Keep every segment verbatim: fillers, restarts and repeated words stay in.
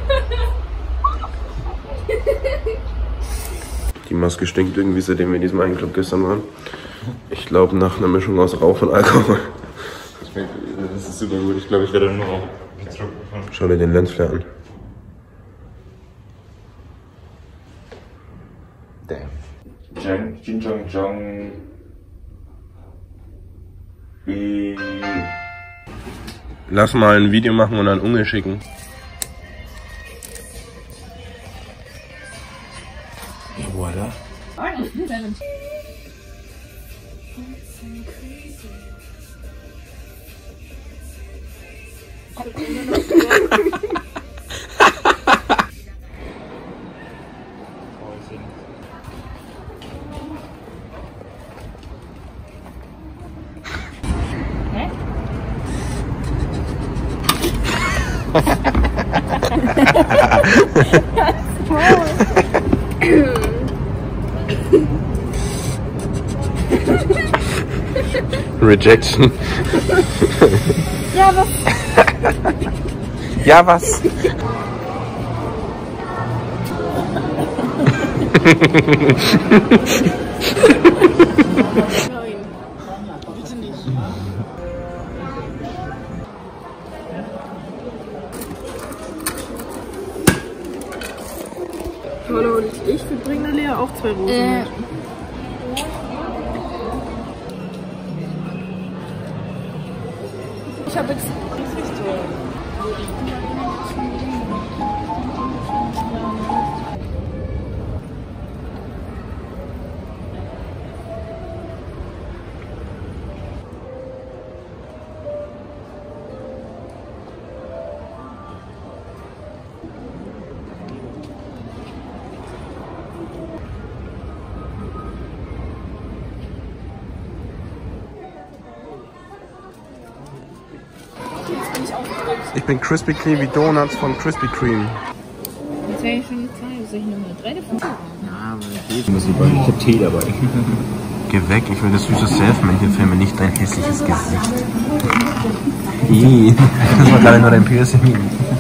Die Maske stinkt irgendwie, seitdem wir in diesem einen Club gestern waren. Ich glaube nach einer Mischung aus Rauch und Alkohol. Das ist super gut. Ich glaube, ich werde nur noch fahren. Schau dir den Lensflare an. Damn. Jang, Jin Jong Jong. Lass mal ein Video machen und an Unge schicken. Voilà. Rejection. Ja, was? Ja, was? Nein, bitte nicht. Paula und ich, wir bringen der Lea auch zwei Rosen Äh. mit. Ich habe jetzt Gesichtstor. Ich bin Krispy Kreme wie Donuts von Krispy Kreme. Das wäre ja schon eine Zahl. Soll ich nochmal drei davon? Ja, ich muss lieber. Ich hab Tee dabei. Geh weg, ich will das süße Selfmännchen filmen, nicht dein hässliches Gesicht. Ih, das war gerade nur dein Piercing. Soll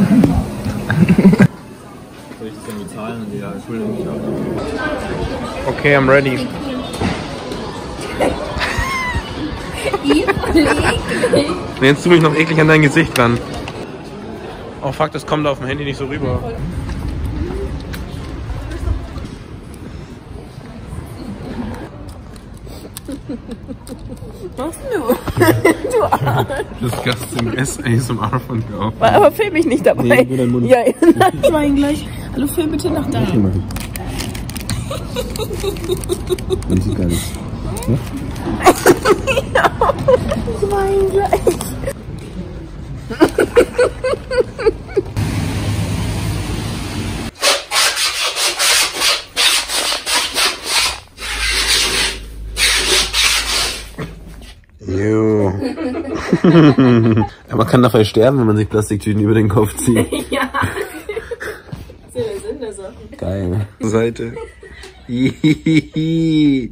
ich das dann bezahlen? Ja, Entschuldigung, ich auch. Okay, I'm ready. Jetzt tu mich noch eklig an dein Gesicht ran. Oh fuck, das kommt auf dem Handy nicht so rüber. Was machst du? Du Arsch. Disgusting A S M R von dir. Aber film mich nicht dabei. Nee, nur dein Mund. Ja, nein, ich meine gleich. Hallo, film bitte nach da. Man sieht gar nichts. Ich meine gleich. Jo. Aber man kann dafür sterben, wenn man sich Plastiktüten über den Kopf zieht. Ja. Das ist ja der Sinn der Sache. Geil. Seite. Hihihi.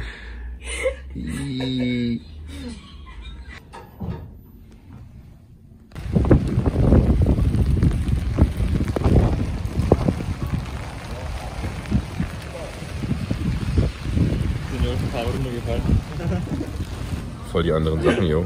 Voll die anderen Sachen, jo.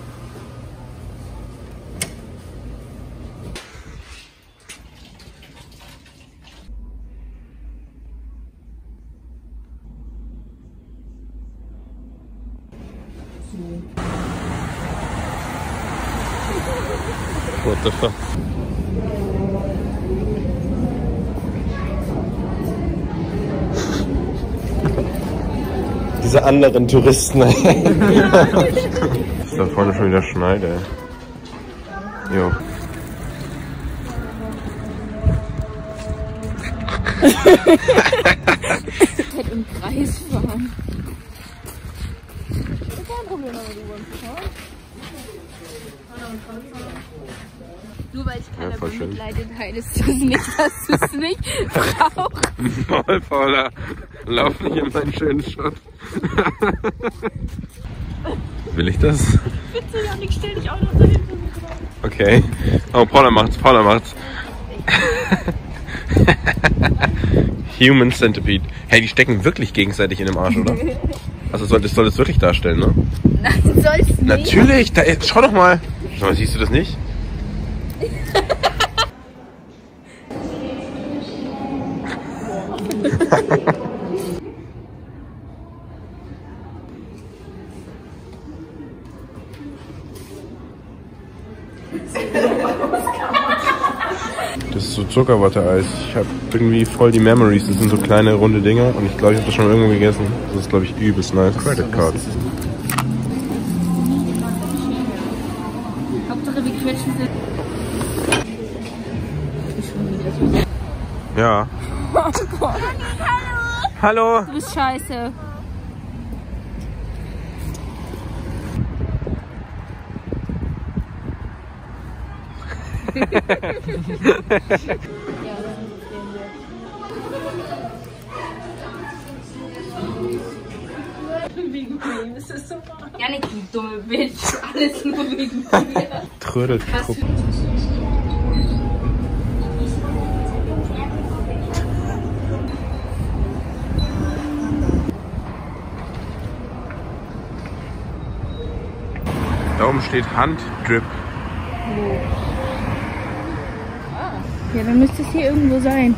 What the fuck? Diese anderen Touristen. Ist da vorne schon wieder Schneide. Jo. Halt im Kreis fahren. Kein Problem, aber du wolltest fahren. Nur weil ich Ja, keiner voll schön. bemitleidet, heißt das nicht, dass du es nicht brauchst. Maul, Paula. Lauf nicht in meinen schönen Shot. Will ich das? Bitte, Janik, stell dich auch noch da hinten. Okay. Oh, Paula macht's, Paula macht's. Human Centipede. Hey, die stecken wirklich gegenseitig in dem Arsch, oder? Also soll das soll das wirklich darstellen, ne? Nein, soll's nicht. Natürlich, da, schau doch mal. Schau mal, siehst du das nicht? Das ist so Zuckerwatte-Eis. Ich habe irgendwie voll die Memories. Das sind so kleine runde Dinger und ich glaube, ich habe das schon irgendwo gegessen. Das ist, glaube ich, übelst nice. Credit Card. Hauptsache wir quetschen sie. Ja. Oh Gott. Hallo. Du bist scheiße. Wegen wem ist das so wahr? Janik, du dumme Bitch. Alles nur wegen dir. Trödeltrupp. Da oben steht Handdrip. Ja, dann müsste es hier irgendwo sein.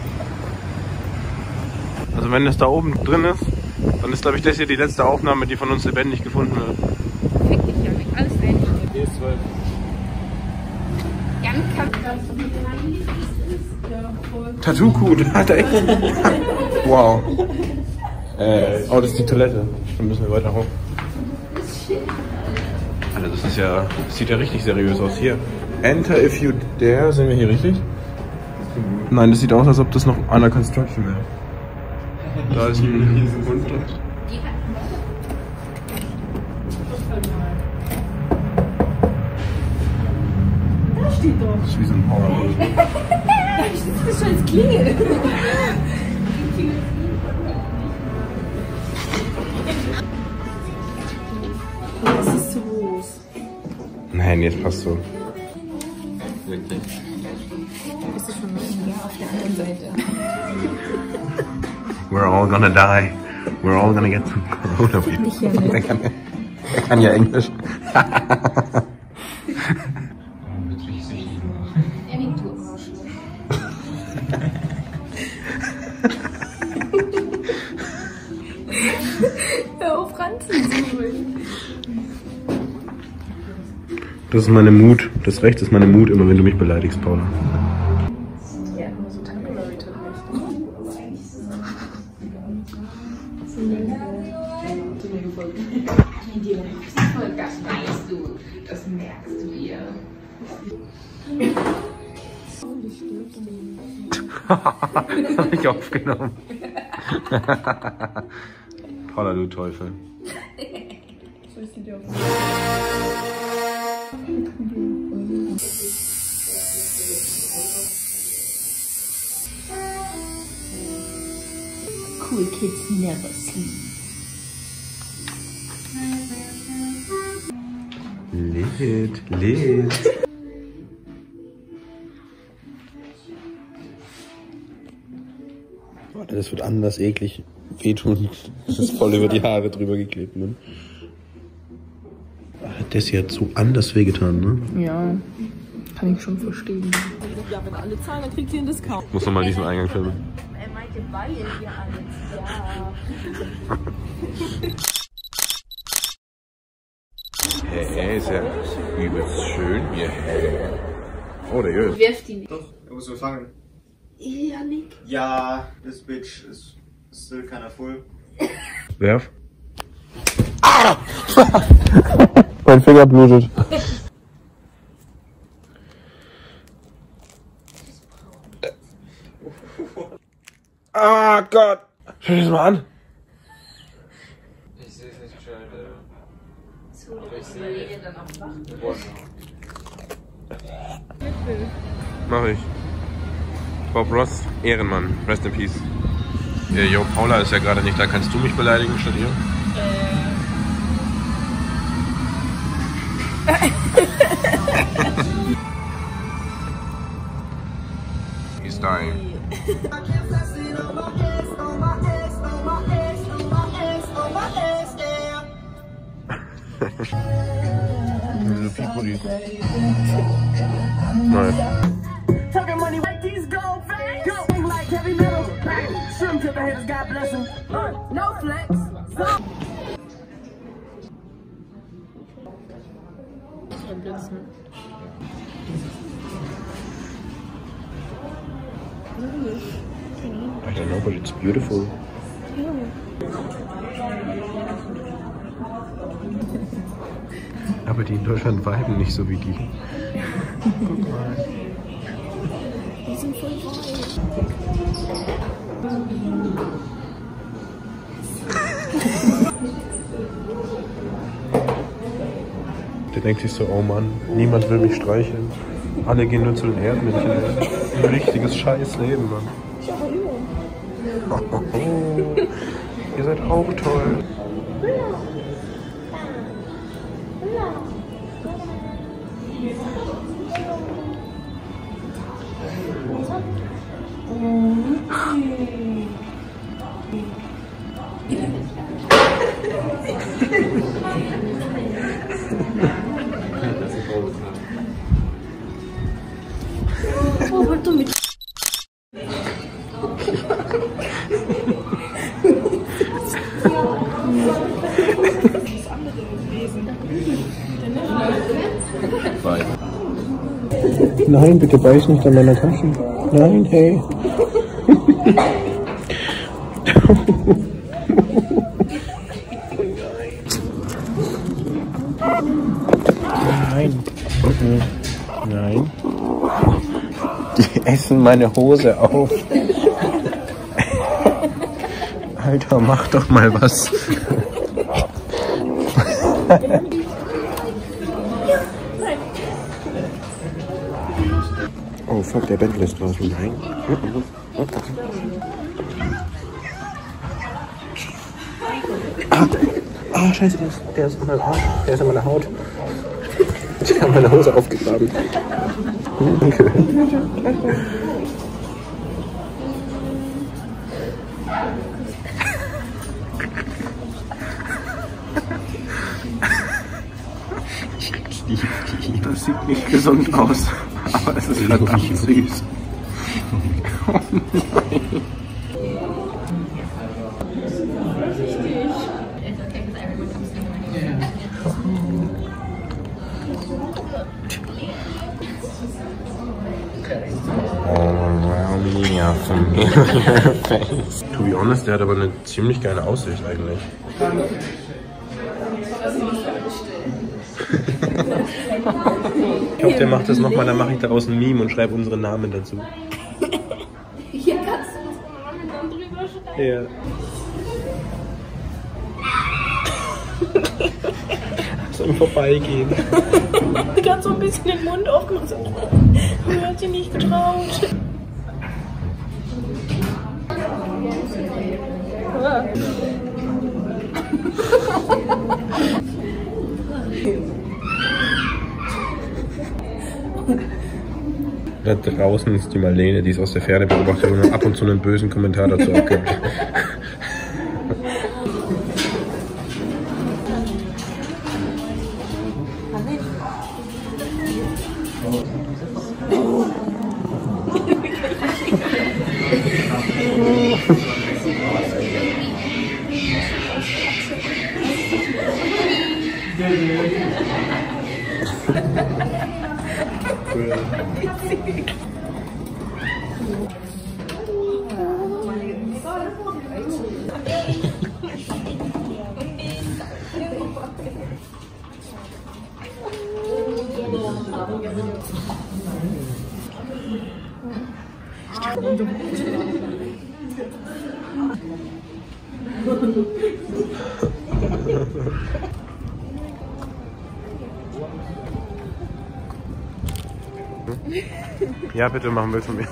Also wenn das da oben drin ist, dann ist, glaube ich, das hier die letzte Aufnahme, die von uns lebendig gefunden wird. Fick dich, Janik. Alles rein. Hier ist zwölf. Janik kann... Tattoo-Kuh, da hat er echt. Wow. Äh, oh, das ist die Toilette. Dann müssen wir weiter hoch. Alter, das ist ja, das sieht ja richtig seriös aus. Hier, enter if you dare. Sind wir hier richtig? Nein, das sieht aus, als ob das noch under construction wäre. Da ist ein Hund drin. Da steht doch. Das ist wie so ein Horror. Das ist schon als Klingel. Das ist zu groß. Nein, jetzt passt so. Wirklich. Bist du schon ja, auf der anderen Seite. We're all gonna die. We're all gonna get some coronavirus. Ja, ne? Der kann, der kann ja Englisch. Janik, du Arschloch. Hör auf ranzusuchen. Das ist meine Mut. Das Recht ist meine Mut, immer wenn du mich beleidigst, Paula. Ja, nur so Tabularity nicht. Das weißt du. Das merkst du ihr. Hab ich aufgenommen. Paula, du Teufel. Soll ich sie dir auf Cool kids never sleep. Lit, lit. Warte, das wird anders eklig wehtun. Das ist voll über die Haare drüber geklebt, ne? Das hier hat so anders wehgetan, ne? Ja, kann ich schon verstehen. Ja, wenn alle zahlen, dann kriegt ihr einen Discount. Ich muss nochmal diesen Eingang filmen. Er meinte, weil wir alles. Ja. Hey, ist ja übelst schön hier. Oh, der Jöl. Wirf die nicht. Doch, er muss so fangen. Janik. Ja, this bitch is still kinda full. Werf. Ah! Mein Finger blutet. Ah Gott! Schau dir das mal an. Ich sehe es nicht gescheit, So, ich sehe dann auch wach. Mach ich. Bob Ross, Ehrenmann. Rest in Peace. Ja, Jo, Paula ist ja gerade nicht da. Kannst du mich beleidigen statt ihr? He's dying. Nice. Talking money like these gold fangs. Go like heavy metal. Shroom to the haters, God bless them. No flex. I don't know, but it's beautiful. Aber die in Deutschland viben nicht so wie die. Guck mal. Die sind voll weich. Der denkt sich so, oh Mann, niemand will mich streicheln. Alle gehen nur zu den Erdmännchen. Ein richtiges Scheißleben, Mann. Oh, oh, oh. Ihr seid auch toll. Oh, halt du mit. Nein, bitte beiß nicht an meiner Tasche. Nein, hey. Nein. Nein. Die essen meine Hose auf. Alter, mach doch mal was. Oh fuck, der Bentley ist draußen. Nein. Ah, ah scheiße, der ist, der ist in meiner Haut. Der ist in meiner Haut. Ich habe meine Hose aufgegraben. Danke. Das sieht nicht gesund aus, aber es ist verdammt süß. Oh nein. To be honest, der hat aber eine ziemlich geile Aussicht eigentlich. Ich glaube, der macht das nochmal, dann mache ich daraus ein Meme und schreibe unsere Namen dazu. Hier kannst du unsere Namen dann drüber schreiben. Ja. So im Vorbeigehen. Du kannst so ein bisschen den Mund aufmachen. So. Man hat sie nicht getraut. Da draußen ist die Marlene, die ist aus der Ferne beobachtet und ab und zu einen bösen Kommentar dazu abgibt. Ja, bitte machen wir von mir.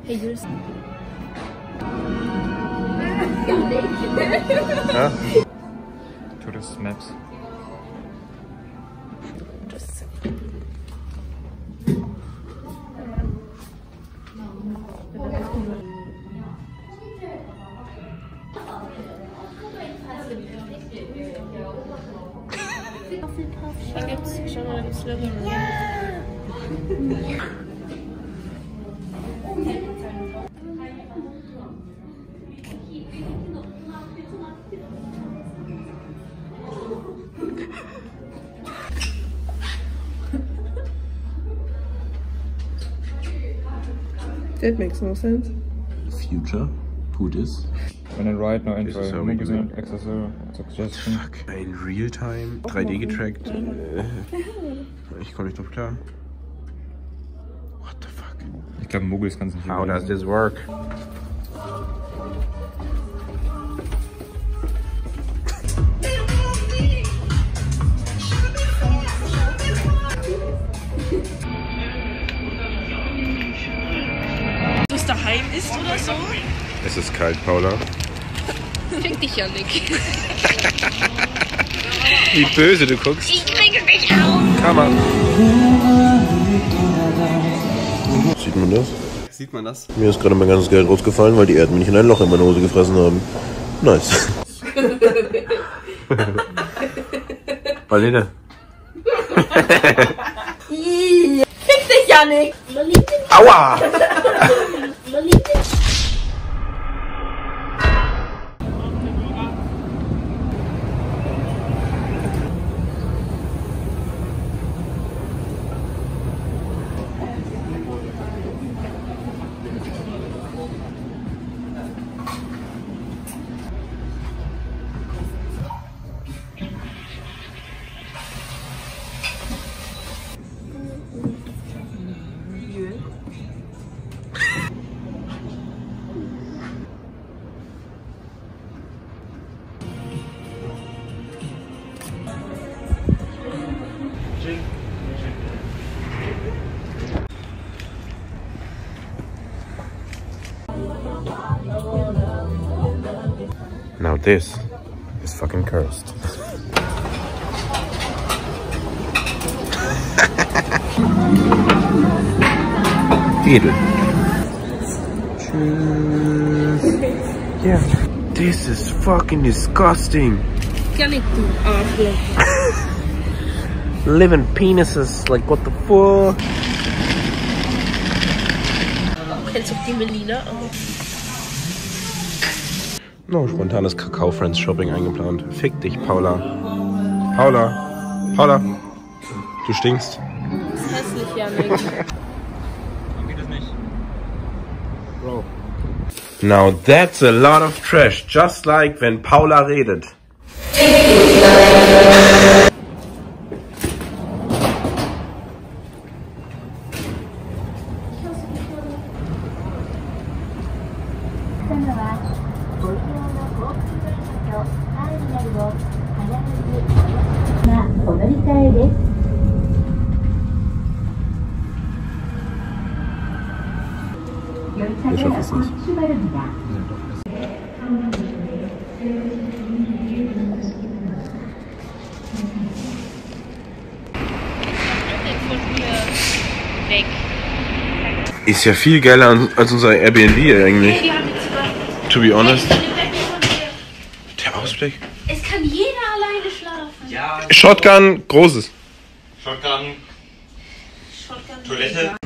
Hey, Jules. Ja? Tourist Maps. Das da gibt's schon mal einen Slogan. That makes no sense. Future? Who this? When in right, no This is entry. how we do Magazine, it. access, suggestion. Fuck. In real time? drei D getrackt? Äh, ich komme nicht drauf klar. What the fuck? Ich glaube, Mobiles kannst du nicht. How does this work? Dass es daheim ist oder so? Es ist kalt, Paula. Fick dich, Janik. Wie böse du guckst. Ich kriege dich auf. Kammer. Sieht man das? Sieht man das? Mir ist gerade mein ganzes Geld rausgefallen, weil die Erdmännchen ein Loch in meine Hose gefressen haben. Nice. Marlene. Fick dich, Janik! Aua! Now this is fucking cursed. Edel. Tschüss. Yeah. This is fucking disgusting. Janik, du Arschloch. Living penises, like what the fuck? Kennst du die Melina auch? No, spontanes Kakao-Friends-Shopping eingeplant. Fick dich, Paula. Paula. Paula. Du stinkst. Das ist hässlich, Janik. Warum geht das nicht? Bro. Now that's a lot of trash. Just like wenn Paula redet. Ich schaffe es nicht. Weg. Ist ja viel geiler als unser Airbnb eigentlich. Die haben jetzt gemacht. To be honest. Hey, der Bett von dir. Der Ausblick. Es kann jeder alleine schlafen. Ja. Shotgun, großes. Shotgun. Shotgun. Toilette.